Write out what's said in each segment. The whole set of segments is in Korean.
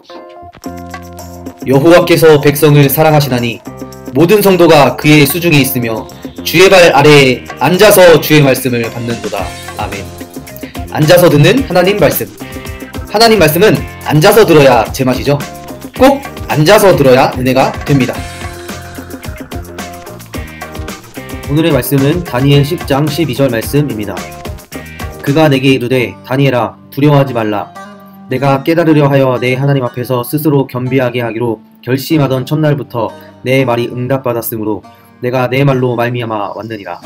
여호와께서 백성을 사랑하시나니 모든 성도가 그의 수중에 있으며 주의 발 아래에 앉아서 주의 말씀을 받는도다. 아멘. 앉아서 듣는 하나님 말씀. 하나님 말씀은 앉아서 들어야 제맛이죠. 꼭 앉아서 들어야 은혜가 됩니다. 오늘의 말씀은 다니엘 10장 12절 말씀입니다. 그가 내게 이르되 다니엘아 두려워하지 말라. 내가 깨달으려 하여 내 하나님 앞에서 스스로 겸비하게 하기로 결심하던 첫날부터 내 말이 응답받았으므로 내가 내 말로 말미암아 왔느니라.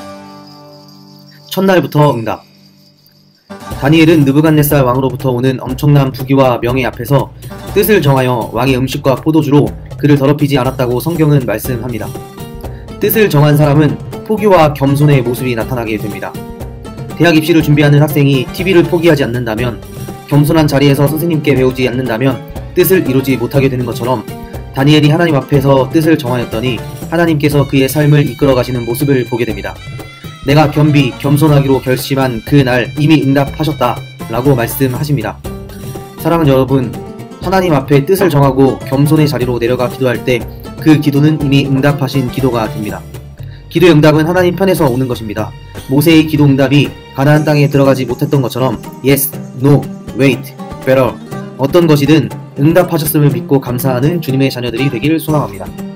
첫날부터 응답. 다니엘은 느부갓네살 왕으로부터 오는 엄청난 부귀와 명예 앞에서 뜻을 정하여 왕의 음식과 포도주로 그를 더럽히지 않았다고 성경은 말씀합니다. 뜻을 정한 사람은 포기와 겸손의 모습이 나타나게 됩니다. 대학 입시를 준비하는 학생이 TV를 포기하지 않는다면, 겸손한 자리에서 선생님께 배우지 않는다면 뜻을 이루지 못하게 되는 것처럼 다니엘이 하나님 앞에서 뜻을 정하였더니 하나님께서 그의 삶을 이끌어 가시는 모습을 보게 됩니다. 내가 겸손하기로 결심한 그 날 이미 응답하셨다 라고 말씀하십니다. 사랑하는 여러분, 하나님 앞에 뜻을 정하고 겸손의 자리로 내려가 기도할 때 그 기도는 이미 응답하신 기도가 됩니다. 기도의 응답은 하나님 편에서 오는 것입니다. 모세의 기도 응답이 가나안 땅에 들어가지 못했던 것처럼 yes, no, wait, better 어떤 것이든 응답하셨음을 믿고 감사하는 주님의 자녀들이 되길 소망합니다.